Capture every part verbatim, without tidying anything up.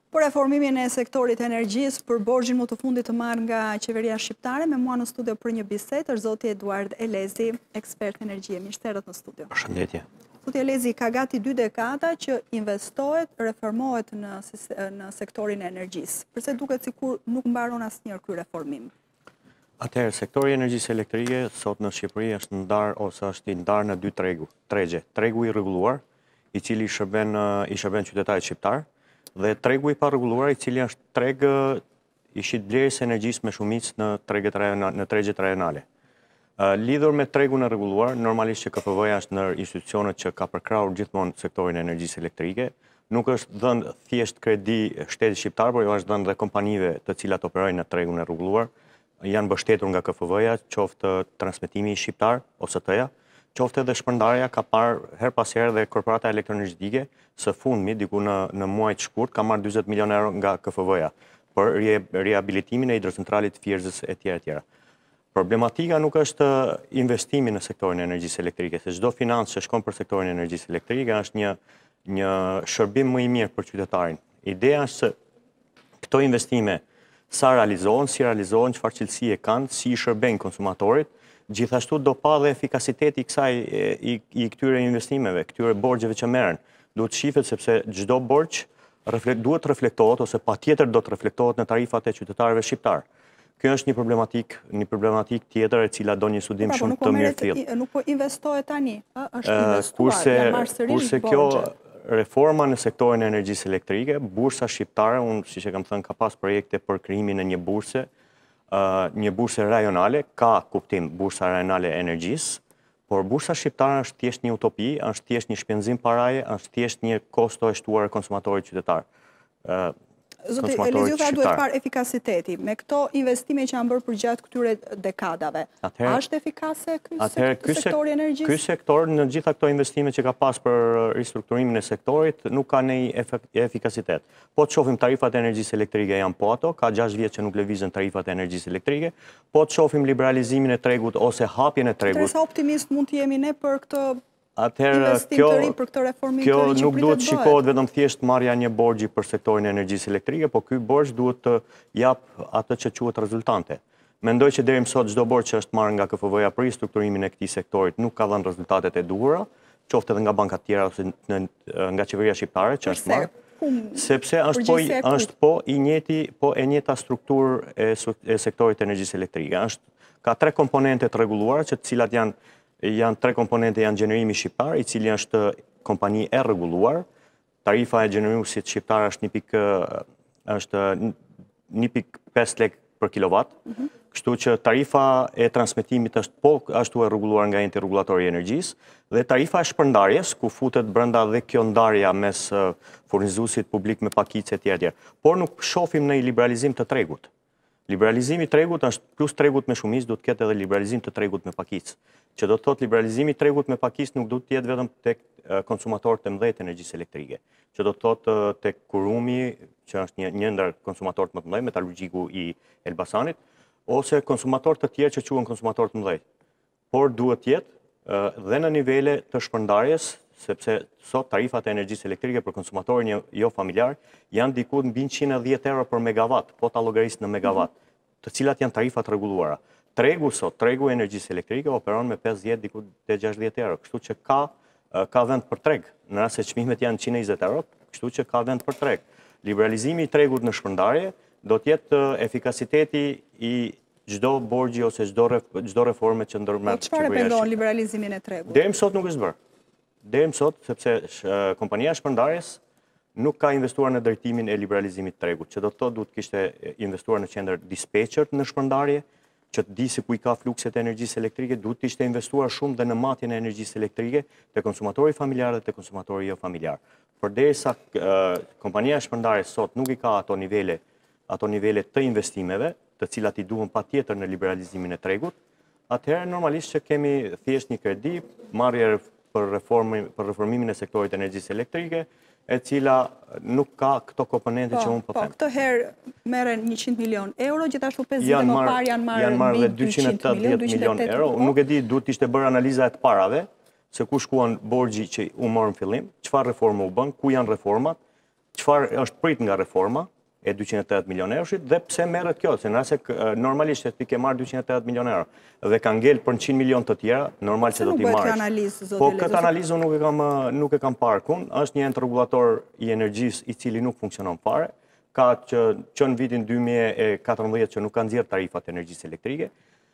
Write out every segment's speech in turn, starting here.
Për reformimin e sektorit energjisë, për borxhin më të fundit të marrë nga qeveria shqiptare, me mua në studio për një bisedë është zoti Eduart Elezi, ekspert energjie. Mirë se erdhët në studio. Përshëndetje. Zoti Elezi, ka gati dy dekada që investohet, reformohet në, në sektorin e energjisë. Përse duket sikur nuk mbaron asnjëherë ky reformim? Atëherë, sektori i energjisë elektrike sot në Shqipëri është ndar ose është i ndarë në dy tregu, tregje. Tregu i rregulluar, i cili i shërben i shërben qytetarit shqiptar, dhe tregu i pa rregulluar, i cili është treg i shitblerjes së energjisë me shumicë në treget në tregjet rajonale. Lidhur me tregun e rregulluar, normalisht që K F V-ja është në institucionet që ka përkrahur gjithmonë sektorin e energjisë elektrike, nuk është dhënë thjesht kredi shtetit shqiptar, por jo është dhënë dhe kompanive të cilat operojnë në tregun e rregulluar, janë mbështetur nga K F V-ja, qoftë transmetimi shqiptar ose T-ja, qoftë edhe shpërndarja ka parë her pas here dhe korporata elektroenergjetike së fundmi diku në në muaj të shkurt ka marrë dyzet milionë euro nga K F V-ja për rihabilitimin e hidrocentralit Fierzës e tjera tjera. Problematika nuk është investimi në sektorin e energjisë elektrike, se çdo financë që shkon për sektorin e energjisë elektrike është një një shërbim më i mirë për qytetarin. Ideja është se këto investime sa realizohen, si realizohen, çfarë cilësie kanë, si i shërbejnë konsumatorit, gjithashtu do pa dhe efikasiteti i kësaj i, i këtyre investimeve, këtyre borxheve që merren. Duhet shifet sepse çdo borxh reflekt, duhet reflektohet ose patjetër do të reflektohet në tarifat e qytetarëve shqiptar. Kjo është një problematik, një problematik tjetër e cila do një studim pra, shumë të mirë të tillë. Nuk po investohet tani, a? Është investuar, kurse, janë marrë sërish kurse kjo reforma në sektorin e energjisë elektrike, bursa shqiptare, unë siç e kam thënë, ka pas projekte për krijimin e një burse, uh, një burse rajonale, ka kuptim bursa rajonale e energjisë, por bursa shqiptare është thjesht një utopi, është thjesht një shpenzim paraje, është thjesht një kosto e shtuar e konsumatorit qytetar. Uh, Zoti Elezi, tha duhet parë efikasiteti. Me këto investime që janë bërë për gjatë këtyre dekadave, a është efikase ky sektori energjisë? Ky sektor në gjitha këto investime që ka pas për ristrukturimin e sektorit nuk ka ndonjë efikasitet. Po të shohim tarifat e energjisë elektrike janë po ato, ka gjashtë vjet që nuk lëvizën tarifat e energjisë elektrike, po të shohim liberalizimin e tregut ose hapjen e tregut. Sa optimist mund të jemi ne për këtë Atëherë, kjo, kjo nuk duhet shikohet vetëm thjesht marrja një borxhi për sektorin e energjisë elektrike, po ky borxh duhet të jap atë që quhet rezultante. Mendoj që deri më sot çdo borxh që është marrë nga K F V-ja për ristrukturimin e këtij sektorit nuk ka dhënë rezultatet e duhura, qoftë edhe nga bankat tjera ose në, nga qeveria shqiptare që është marrë, sepse është po, është po i njëjti, po e njëjta strukturë e, e sektorit e energjisë elektrike. Është ka tre komponente të rregulluara, që të cilat janë janë tre komponente, janë gjenerimi shqiptar, i cili është kompani e rregulluar. Tarifa e gjeneruesit shqiptar është një pikë është një pikë pesë lekë për kilovat. Mm-hmm. Kështu që tarifa e transmetimit është po ashtu e rregulluar nga enti rregullatori i energjisë dhe tarifa e shpërndarjes ku futet brenda dhe kjo ndarja mes furnizuesit publik me pakicë etj etj. Por nuk shohim në liberalizim të tregut. Liberalizimi i tregut është plus tregut me shumicë, duhet të ketë edhe liberalizim të tregut me pakicë. Që do të thotë liberalizimi i tregut me pakicë nuk duhet të jetë vetëm tek konsumatorët e mëdhenj të energjisë elektrike, që do të thotë tek kurumi, që është një, një ndër konsumatorët më të mëdhenj, metalurgjiku i Elbasanit, ose konsumatorë të tjerë që quhen konsumatorë të mëdhenj. Por duhet të jetë dhe në nivele të shpërndarjes, sepse sot tarifat e energjisë elektrike për konsumatorin jo familjar janë diku mbi njëqind e dhjetë euro për megawatt, po ta llogarisë në megawatt, të cilat janë tarifat rregulluara. Tregu sot, tregu e energjisë elektrike operon me pesëdhjetë diku te gjashtëdhjetë euro, kështu që ka ka vend për treg. Në rast se çmimet janë njëqind e njëzet euro, kështu që ka vend për treg. Liberalizimi i tregut në shpërndarje do të jetë efikasiteti i çdo borxhi ose çdo çdo reforme që ndërmerr. Po çfarë pendon liberalizimin e tregut? Deri më sot nuk është bërë. Deri më sot, sepse kompania e shpërndarjes nuk ka investuar në drejtimin e liberalizimit të tregut, që do të thotë duhet kishte investuar në qendër dispatcher në shpërndarje, që të di se ku i ka flukset e energjisë elektrike, duhet të ishte investuar shumë dhe në matjen e energjisë elektrike te konsumatori familjar dhe te konsumatori jo familjar. Përderisa kompania e shpërndarjes sot nuk i ka ato nivele, ato nivele të investimeve, të cilat i duhen patjetër në liberalizimin e tregut, atëherë normalisht që kemi thjesht një kredi, marrje për reformimin për reformimin e sektorit të energjisë elektrike, e cila nuk ka këto komponente që unë po them. Po, këtë herë merren njëqind milion euro, gjithashtu pesë vite më parë janë marrë janë marrë dhe dyqind e tetëdhjetë milion euro. Nuk e di, duhet të ishte bërë analiza e të parave, se ku shkuan borxhi që u morën fillim, çfarë reformë u bën, ku janë reformat, çfarë është prit nga reforma e dyqind e tetëdhjetë milion euroshit dhe pse merret kjo, se nëse normalisht ti ke marrë dyqind e tetëdhjetë milion euro dhe ka ngel për njëqind milion të tjera, normal që do t'i marrësh. Po këtë analizë nuk e kam nuk e kam parë kun, është një ent rregullator i energjisë i cili nuk funksionon fare, ka që, që në vitin dy mijë e katërmbëdhjetë që nuk kanë nxjerrë tarifat e energjisë elektrike.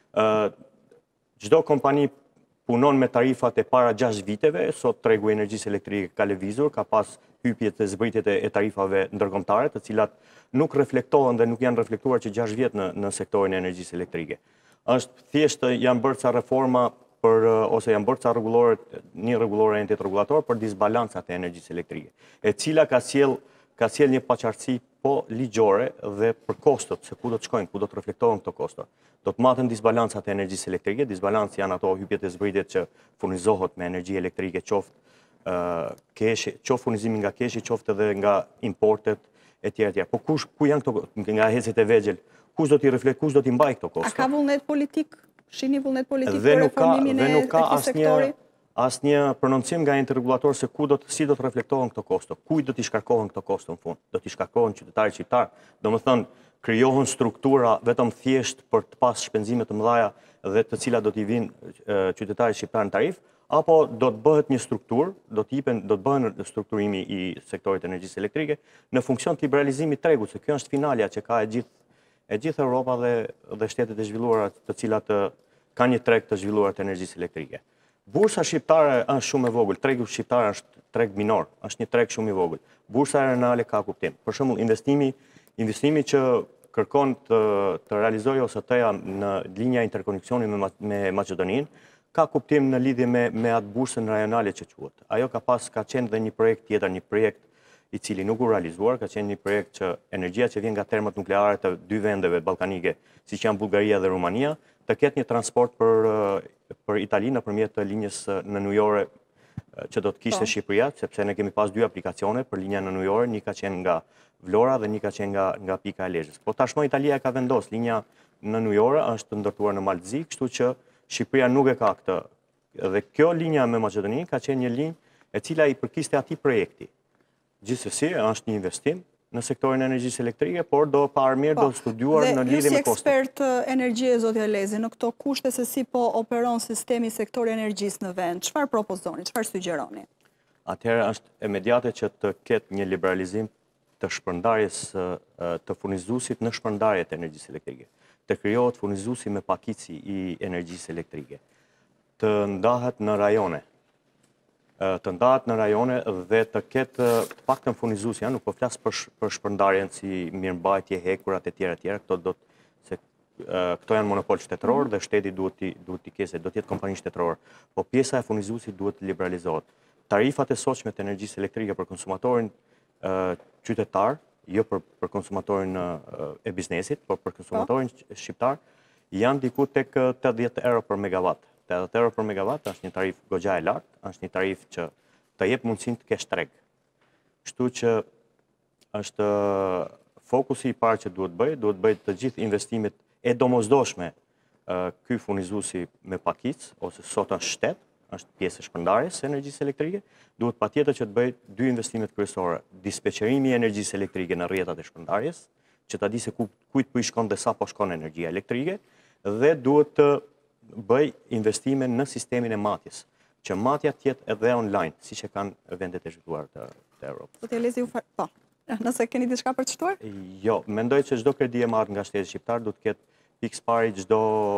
Çdo kompani punon me tarifat e para gjashtë viteve, sot tregu i energjisë elektrike ka lëvizur, ka pas hypjet e zbritjet e tarifave ndërkombëtare, të cilat nuk reflektohen dhe nuk janë reflektuar që gjashtë vjet në, në sektorin e energjisë elektrike. Është thjesht janë bërë ca reforma për, ose janë bërë ca rregullore, një rregullore entit rregullator për disbalancat e energjisë elektrike, e cila ka sjell ka sjell një paqartësi po ligjore dhe për kostot, se ku do të shkojnë, ku do të reflektohen këto kosto. Do të maten disbalancat e energjisë elektrike, disbalancë janë ato hypjet e zbritjet që furnizohet me energji elektrike, qoftë uh, keshi, qoftë furnizimi nga keshi, qoftë edhe nga importet e tjera tjera. Po kush, ku janë këto, nga hecet e vegjël, kush do t'i reflekt, kush do t'i mbaj këto kosto? A ka vullnet politik? Shini vullnet politik për reformimin e këtij sektori? Asë një prononcim nga enti rregullator se ku do të, si do të reflektohen këto kosto, kujt do t'i shkarkohen këto kosto në fund, do t'i shkarkohen qytetarit shqiptar, do më thënë, krijohen struktura vetëm thjesht për të pas shpenzime të mëdha dhe të cilat do t'i vinë qytetarit shqiptar në tarif, apo do të bëhet një strukturë, do të jipen, do të bëhen strukturimi i sektorit energjisë elektrike në funksion të liberalizimit të tregut, se kjo është finalja që ka e gjithë e gjithë Europa dhe, dhe shtetet e zhvilluara të cilat kanë një treg të zhvilluar të energjisë elektrike. Bursa shqiptare është shumë e vogël, tregu shqiptar është treg minor, është një treg shumë i vogël. Bursa aeronale ka kuptim. Për shembull, investimi, investimi që kërkon të, të realizojë O S T-ja në linja interkoneksioni me, me Maqedoninë, ka kuptim në lidhje me, me atë bursën aeronale që quhet. Ajo ka pas ka qenë dhe një projekt tjetër, një projekt i cili nuk u realizuar, ka qenë një projekt që energjia që vjen nga termat nukleare të dy vendeve ballkanike, siç janë Bullgaria dhe Rumania, të ketë një transport për, për Italinë nëpërmjet linjës në New York që do të kishte Shqipëria, sepse ne kemi pas dy aplikacione për linja në New York, një ka qenë nga Vlora dhe një ka qenë nga, nga pika e Lezhës. Po tashmë Italia ka vendosur linja në New York është ndërtuar në Maltëzi, kështu që Shqipëria nuk e ka këtë. Dhe kjo linja me Maqedoninë ka qenë një linjë e cila i përkiste atij projekti. Gjithsesi, është një investim në sektorin e energjisë elektrike, por do parë mirë do studiuar në lidhje me kostot. Dhe ju si ekspert energjie, zoti Elezi, në këto kushte se si po operon sistemi sektori energjisë në vend, çfarë propozoni, çfarë sugjeroni? Atëherë është e imediate që të ketë një liberalizim të shpërndarjes të furnizuesit në shpërndarjet e energjisë elektrike. Të krijohet furnizuesi me pakicë i energjisë elektrike. Të ndahet në rajone. të ndahet në rajone dhe të ketë të paktën furnizuesja, nuk po flas për, për shpërndarjen si mirëmbajtje, hekurat e tjera tjera, këto do të se këto janë monopol shtetëror dhe shteti duhet t'i duhet t'i kese, do të jetë kompani shtetëror, po pjesa e furnizuesit duhet të liberalizohet. Tarifat e sotshme të energjisë elektrike për konsumatorin qytetar, jo për për konsumatorin e biznesit, por për konsumatorin shqiptar, janë diku tek tetëdhjetë euro për megawatt. tetëdhjetë euro për megawatt është një tarif goxha e lartë, është një tarif që të jep mundësinë të kesh treg. Kështu që është fokusi i parë që duhet bëj, duhet bëj të gjithë investimet e domosdoshme ky furnizuesi me pakicë ose sot është shtet, është pjesë e shpërndarjes së energjisë elektrike, duhet patjetër që të bëj dy investimet kryesore, dispeqerimi i energjisë elektrike në rrjetat e shpërndarjes, që ta di se ku, kujt po i shkon dhe sa po shkon energjia elektrike, dhe duhet të bëj investime në sistemin e matjes, që matja të jetë edhe online, siç e kanë vendet e zhvilluara të, të Evropës. Zoti Elezi, po, nëse keni diçka për të shtuar? Jo, mendoj që çdo kredi e marrë nga shteti shqiptar duhet të ketë pikë pari çdo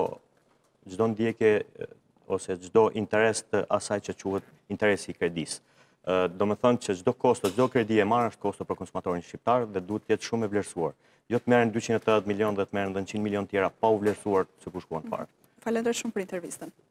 çdo ndjekje ose çdo interes të asaj që quhet interesi i kredisë. Do të thonë që çdo kosto, çdo kredi e marrë është kosto për konsumatorin shqiptar dhe duhet të jetë shumë e vlerësuar. Jo të merren dyqind e tetëdhjetë milion dhe të merren njëqind milion tjera pa u vlerësuar se ku shkuan fare. Falenderoj shumë për intervistën.